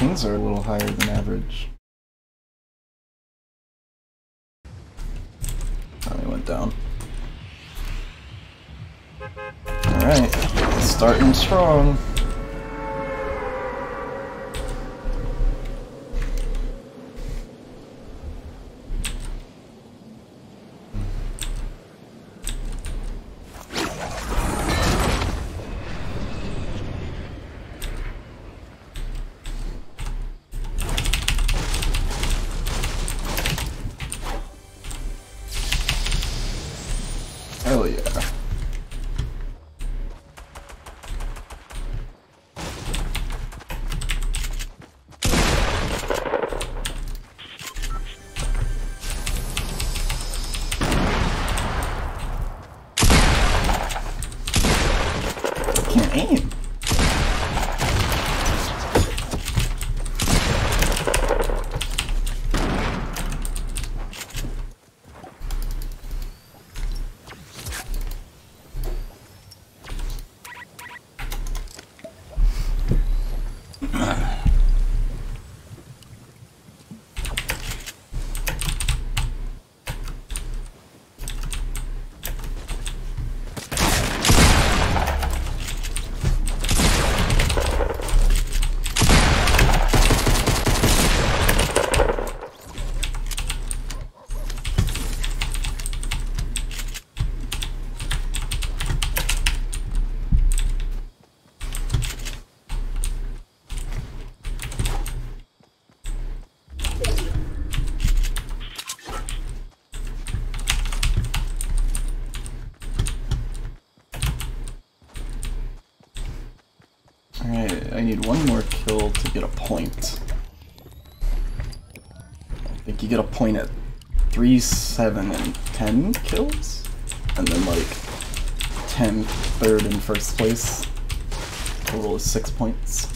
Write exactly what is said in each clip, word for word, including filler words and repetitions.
pings are a little higher than average. Oh, they went down. Alright, starting strong. Hell yeah. I can't aim. Alright, I need one more kill to get a point. I think you get a point at three, seven, and ten kills? And then like ten, third, and first place. Total is six points.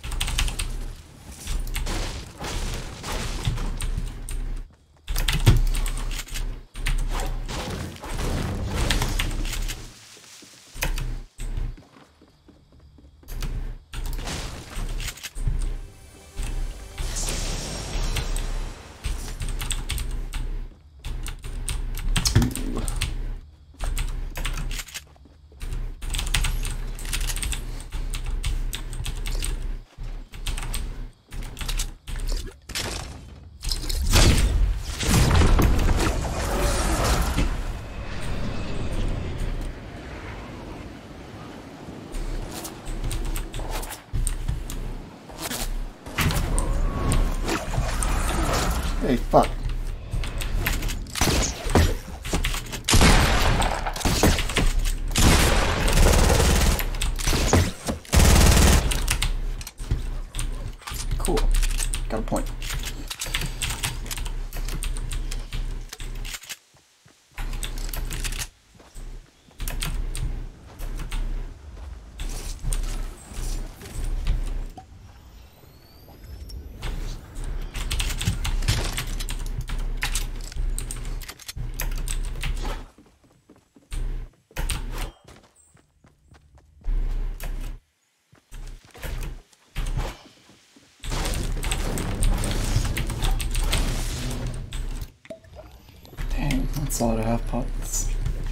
Hey, fuck. Cool. Got a point. That's a lot of half pots.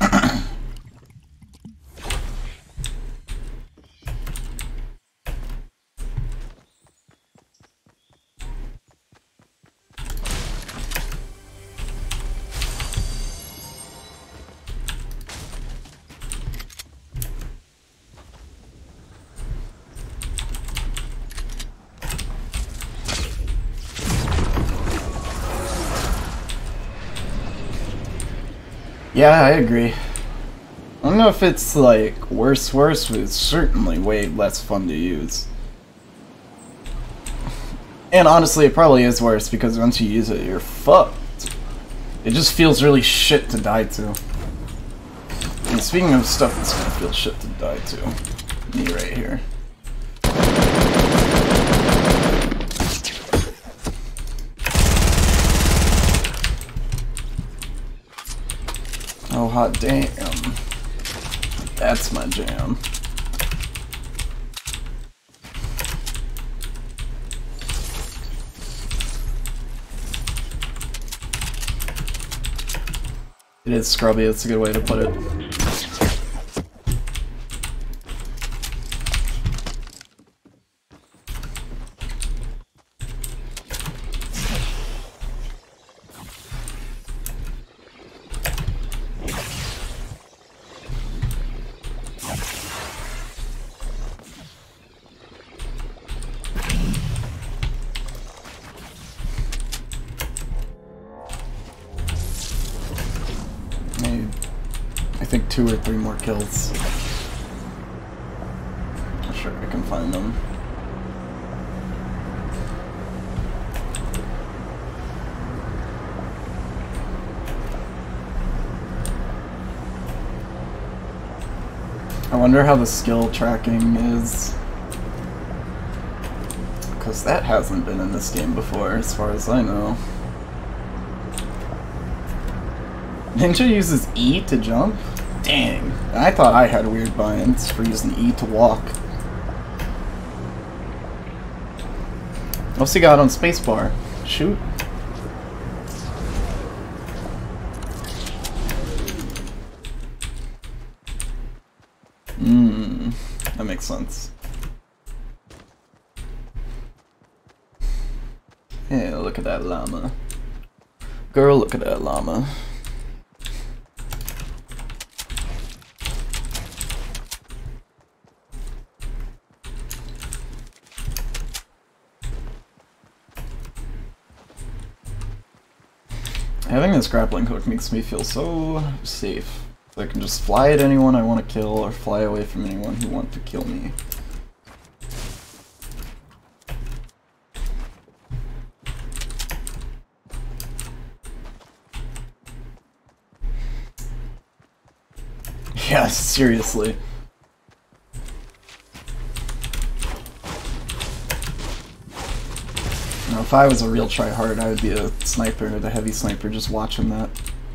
Yeah, I agree. I don't know if it's like worse worse, but it's certainly way less fun to use. And honestly, it probably is worse because once you use it, you're fucked. It just feels really shit to die to. And speaking of stuff that's gonna feel shit to die to, me right here. Oh, hot damn. That's my jam. It is scrubby, it's a good way to put it. I think two or three more kills. I'm sure I can find them. I wonder how the skill tracking is. Because that hasn't been in this game before, as far as I know. Ninja uses E to jump? Dang. I thought I had weird buy-ins for using E to walk. What's he got on spacebar? Shoot. Mmm. That makes sense. Yeah, look at that llama. Girl, look at that llama. Having this grappling hook makes me feel so safe. I can just fly at anyone I want to kill, or fly away from anyone who wants to kill me. Yeah, seriously. Now, if I was a real tryhard, I would be a sniper, the heavy sniper, just watching that.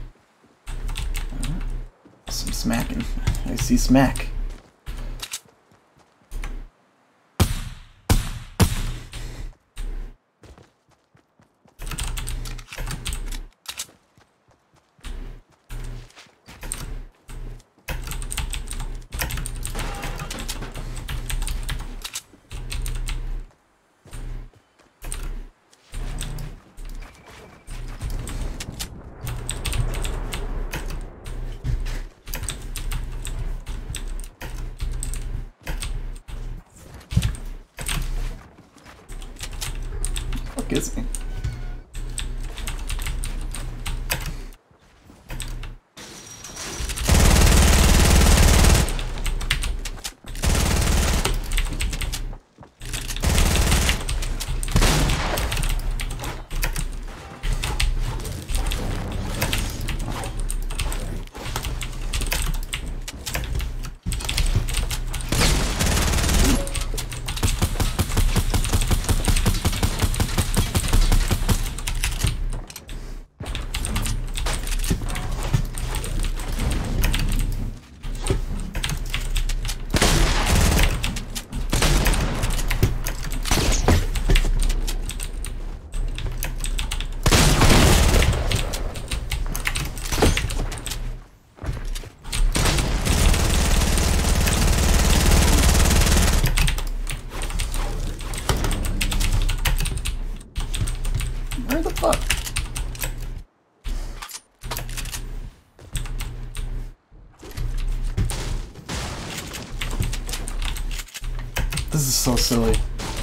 Some smacking. I see smack. Is he? Where the fuck? This is so silly.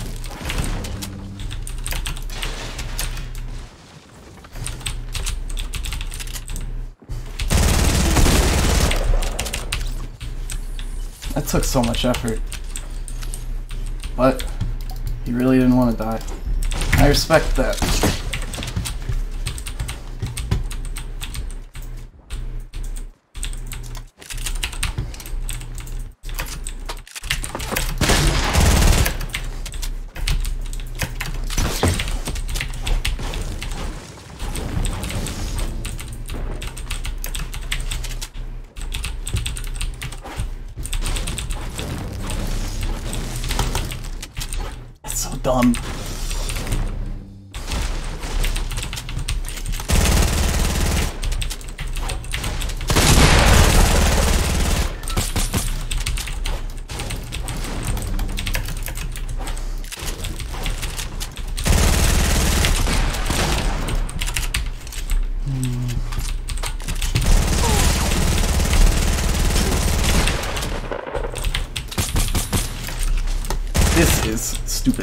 That took so much effort. But he really didn't want to die. I respect that. So dumb. This is stupid.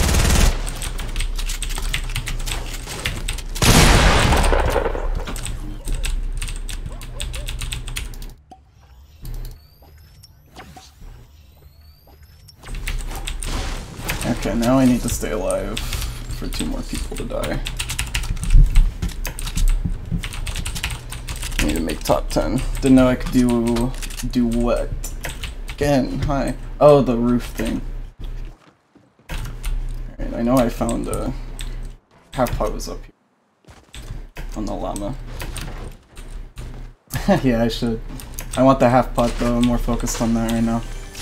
Okay, now I need to stay alive for two more people to die. I need to make top ten. Didn't know I could do... do what? Again, hi. Oh, the roof thing. Alright, I know I found a... half pot was up here. On the llama. Yeah, I should. I want the half pot though, I'm more focused on that right now.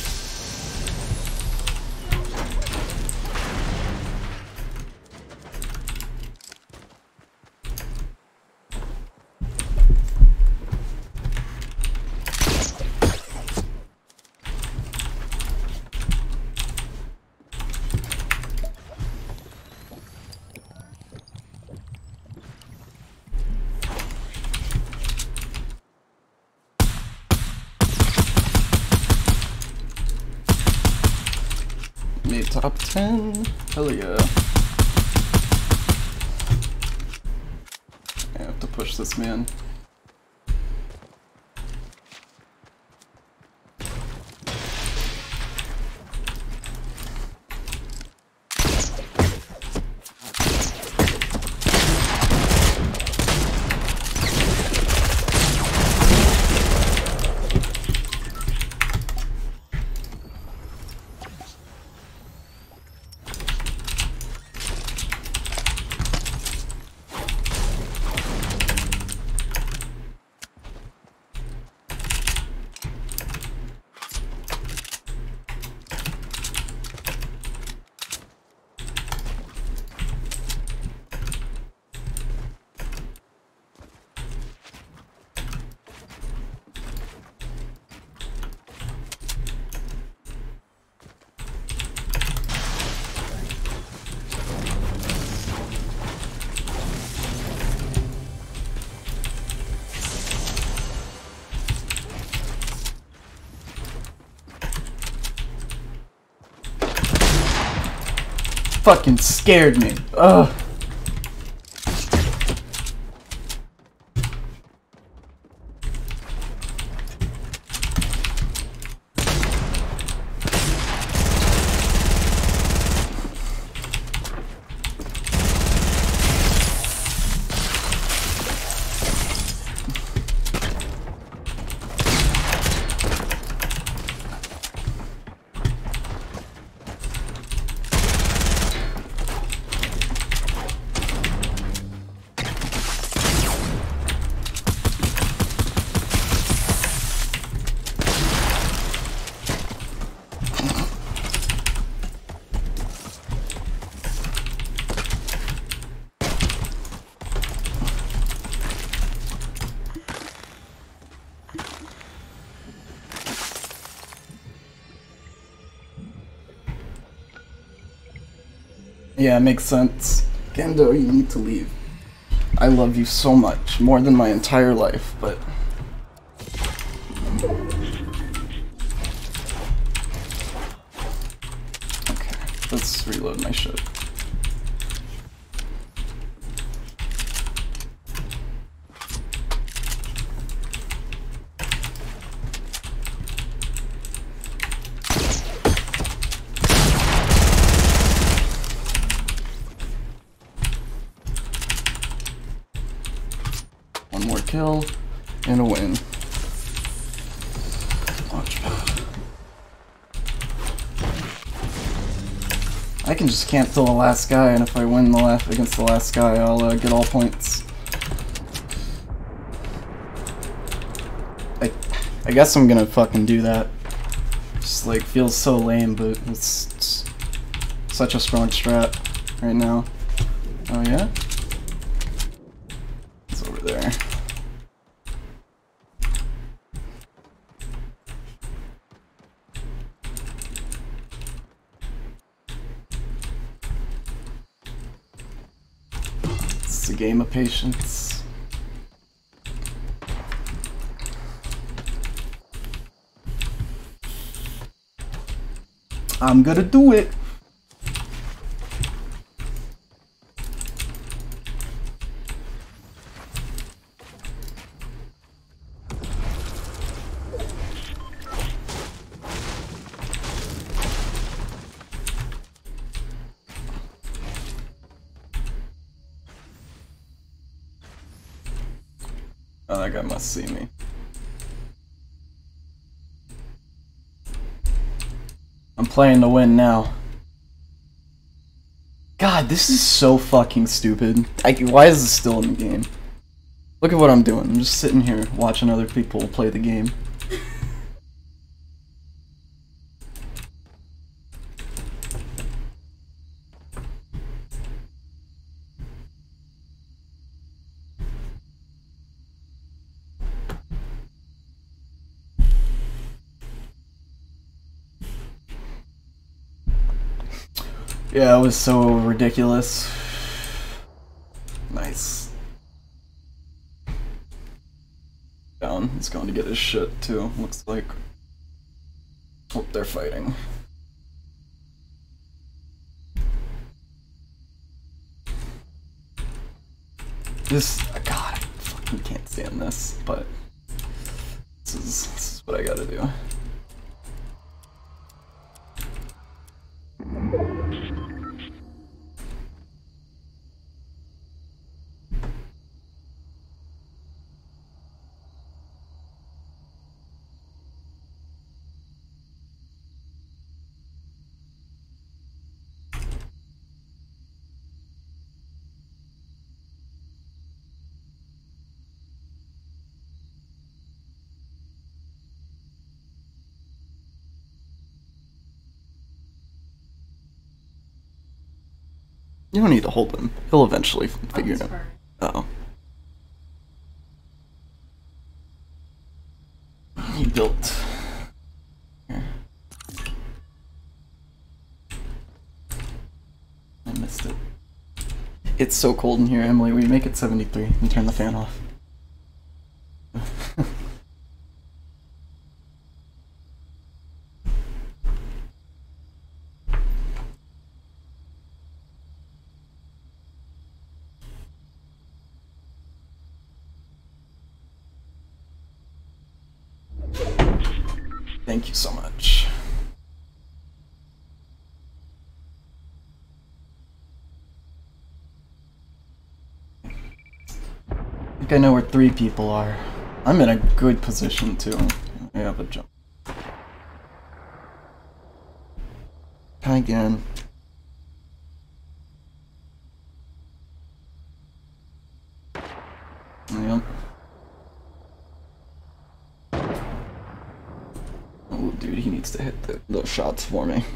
Made top ten. Hell yeah. I have to push this man. Fucking scared me. Ugh. Yeah, it makes sense. Gendo, you need to leave. I love you so much, more than my entire life, but... Okay, let's reload my shit. One more kill, and a win. Launchpad. I can just can't kill the last guy, and if I win the last against the last guy, I'll uh, get all points. I, I guess I'm gonna fucking do that. Just like feels so lame, but it's, it's such a strong strat right now. Oh yeah? It's over there. It's a game of patience. I'm gonna do it. Oh, that guy must see me. I'm playing to win now. God, this is so fucking stupid. I, why is this still in the game? Look at what I'm doing. I'm just sitting here watching other people play the game. Yeah, it was so ridiculous. Nice. Down. He's going to get his shit too, looks like. Hope they're fighting. This, God, I fucking can't stand this, but this is, this is what I gotta do. You don't need to hold him. He'll eventually figure it out. Uh oh. He built. Here. I missed it. It's so cold in here, Emily. We make it seventy-three and turn the fan off. Thank you so much. I think I know where three people are. I'm in a good position too. I have a jump. Try again. Yep. Oh, dude, he needs to hit the, those shots for me.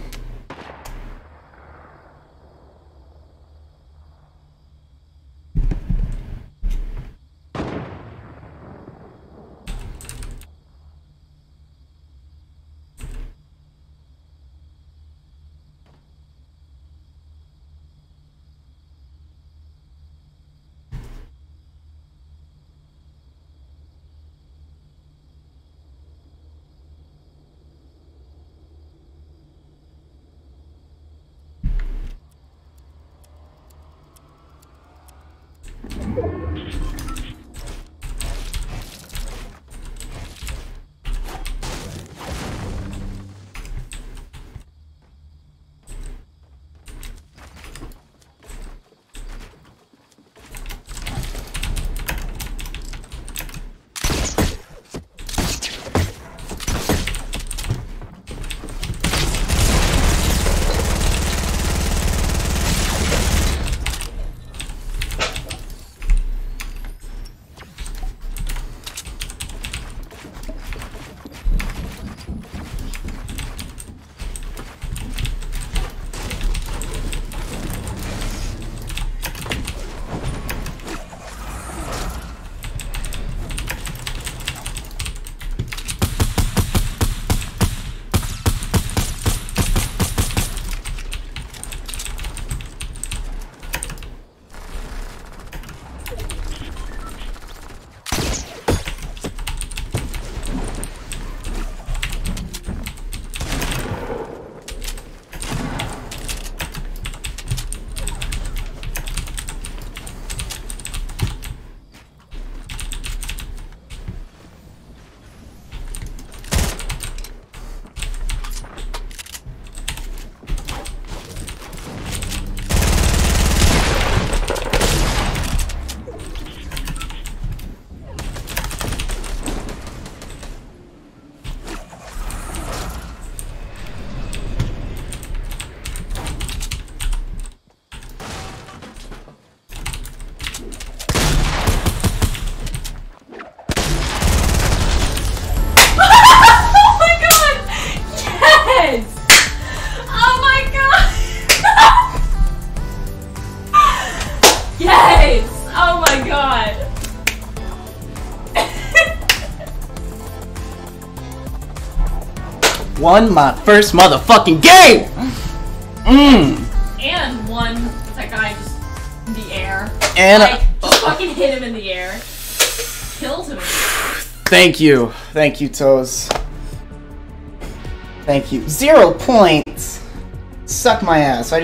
won my first motherfucking game! Mmm. And one, that guy just in the air. And like, uh, just fucking hit him in the air. Killed him. Thank you. Thank you, Toes. Thank you. Zero points. Suck my ass. I